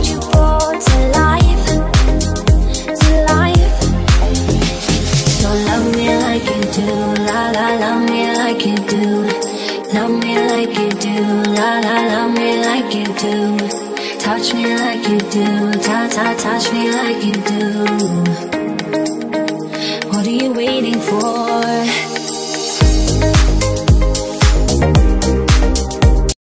you brought to life, to life. So love me like you do, la la, love me like you do. Love me like you do, la la, love me like you do. Touch me like you do, ta ta, touch me like you do. What are you waiting for?